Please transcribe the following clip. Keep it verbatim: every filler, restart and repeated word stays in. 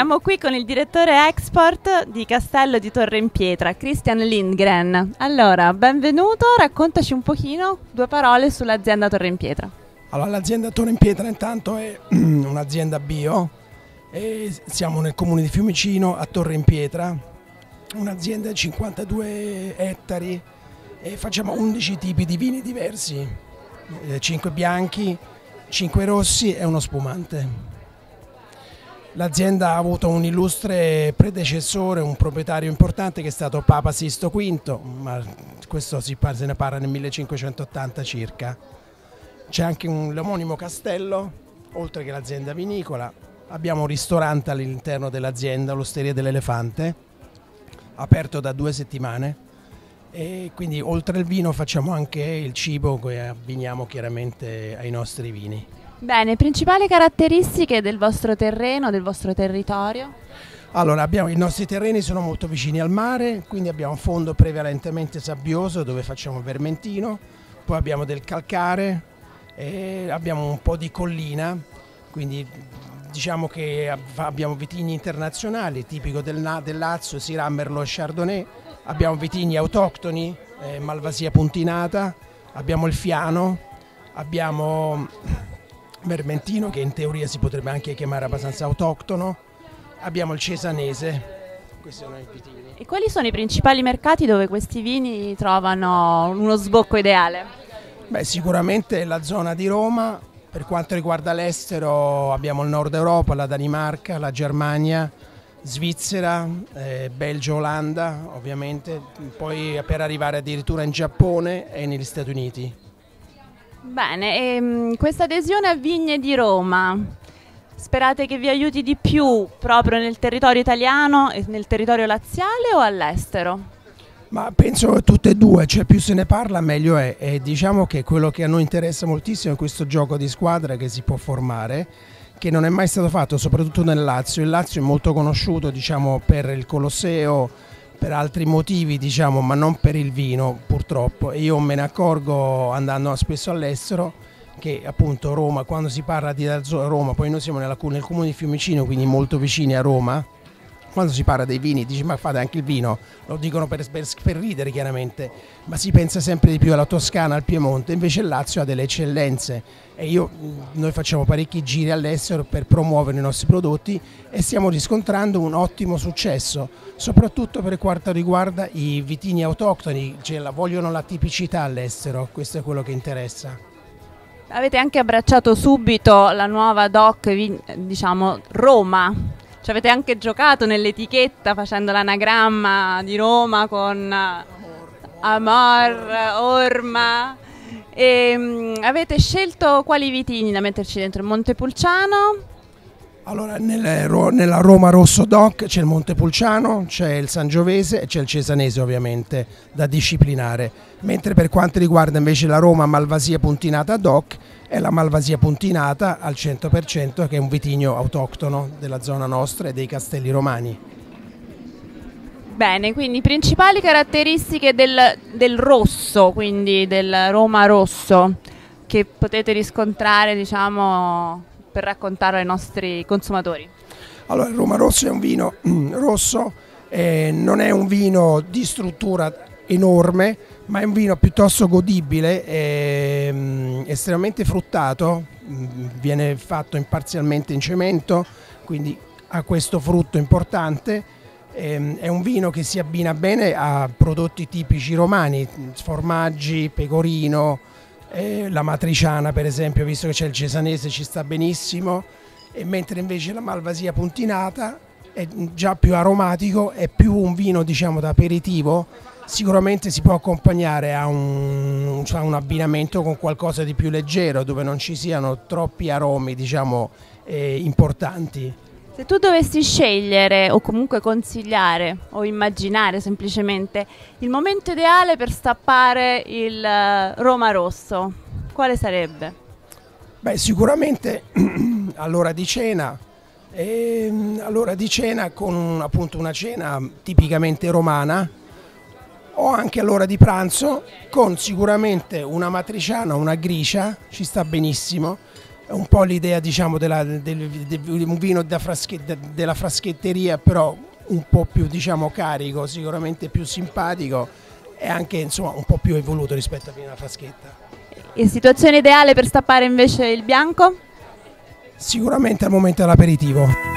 Siamo qui con il direttore export di Castello di Torre in Pietra, Christian Lindgren. Allora, benvenuto, raccontaci un pochino, due parole sull'azienda Torre in Pietra. Allora, l'azienda Torre in Pietra intanto è un'azienda bio e siamo nel comune di Fiumicino a Torre in Pietra, un'azienda di cinquantadue ettari e facciamo undici tipi di vini diversi, cinque bianchi, cinque rossi e uno spumante. L'azienda ha avuto un illustre predecessore, un proprietario importante che è stato Papa Sisto quinto, ma questo si parla, se ne parla nel millecinquecentottanta circa. C'è anche un omonimo castello, oltre che l'azienda vinicola. Abbiamo un ristorante all'interno dell'azienda, l'Osteria dell'Elefante, aperto da due settimane. E quindi oltre al vino facciamo anche il cibo che abbiniamo chiaramente ai nostri vini. Bene, principali caratteristiche del vostro terreno, del vostro territorio? Allora, abbiamo, i nostri terreni sono molto vicini al mare, quindi abbiamo un fondo prevalentemente sabbioso dove facciamo vermentino, poi abbiamo del calcare, e abbiamo un po' di collina, quindi diciamo che abbiamo vitigni internazionali, tipico del, del Lazio, Syrah, Merlot e Chardonnay, abbiamo vitigni autoctoni, eh, Malvasia puntinata, abbiamo il Fiano, abbiamo Vermentino, che in teoria si potrebbe anche chiamare abbastanza autoctono, abbiamo il Cesanese. Questi sono i vitigni. E quali sono i principali mercati dove questi vini trovano uno sbocco ideale? Beh, sicuramente la zona di Roma. Per quanto riguarda l'estero abbiamo il Nord Europa, la Danimarca, la Germania, Svizzera, eh, Belgio, Olanda ovviamente, poi per arrivare addirittura in Giappone e negli Stati Uniti. Bene, e questa adesione a Vigne di Roma, sperate che vi aiuti di più proprio nel territorio italiano e nel territorio laziale o all'estero? Ma penso tutte e due, cioè più se ne parla meglio è, e diciamo che quello che a noi interessa moltissimo è questo gioco di squadra che si può formare, che non è mai stato fatto soprattutto nel Lazio. Il Lazio è molto conosciuto, diciamo, per il Colosseo, per altri motivi, diciamo, ma non per il vino purtroppo, e io me ne accorgo andando spesso all'estero che appunto Roma, quando si parla di Roma, poi noi siamo nella, nel comune di Fiumicino, quindi molto vicini a Roma, quando si parla dei vini dici ma fate anche il vino, lo dicono per, per, per ridere chiaramente, ma si pensa sempre di più alla Toscana, al Piemonte, invece il Lazio ha delle eccellenze e io, noi facciamo parecchi giri all'estero per promuovere i nostri prodotti e stiamo riscontrando un ottimo successo, soprattutto per quanto riguarda i vitigni autoctoni, cioè la, vogliono la tipicità all'estero, questo è quello che interessa. Avete anche abbracciato subito la nuova D O C, diciamo Roma. Ci avete anche giocato nell'etichetta facendo l'anagramma di Roma con Amor, Orma. E, um, avete scelto quali vitigni da metterci dentro? Il Montepulciano? Allora, nel, nella Roma Rosso D O C c'è il Montepulciano, c'è il Sangiovese e c'è il Cesanese ovviamente da disciplinare, mentre per quanto riguarda invece la Roma Malvasia puntinata D O C è la Malvasia puntinata al cento per cento, che è un vitigno autoctono della zona nostra e dei Castelli Romani. Bene, quindi principali caratteristiche del, del rosso, quindi del Roma Rosso, che potete riscontrare, diciamo, per raccontarlo ai nostri consumatori. Allora, il Roma Rosso è un vino rosso, eh, non è un vino di struttura enorme, ma è un vino piuttosto godibile, eh, estremamente fruttato, viene fatto parzialmente in cemento, quindi ha questo frutto importante. Eh, è un vino che si abbina bene a prodotti tipici romani, formaggi, pecorino, Eh, la matriciana per esempio, visto che c'è il cesanese, ci sta benissimo, e mentre invece la malvasia puntinata è già più aromatico, è più un vino, diciamo, da aperitivo, sicuramente si può accompagnare a un, cioè un abbinamento con qualcosa di più leggero dove non ci siano troppi aromi, diciamo, eh, importanti. Se tu dovessi scegliere o comunque consigliare o immaginare semplicemente il momento ideale per stappare il Roma Rosso, quale sarebbe? Beh, sicuramente all'ora di cena, e all'ora di cena con appunto una cena tipicamente romana, o anche all'ora di pranzo con sicuramente una matriciana, una gricia, ci sta benissimo. è un po' l'idea, diciamo, della, del, del, un vino da frasche, de, della fraschetteria, però un po' più, diciamo, carico, sicuramente più simpatico e anche, insomma, un po' più evoluto rispetto al vino da fraschetta. E situazione ideale per stappare invece il bianco? Sicuramente al momento dell'aperitivo.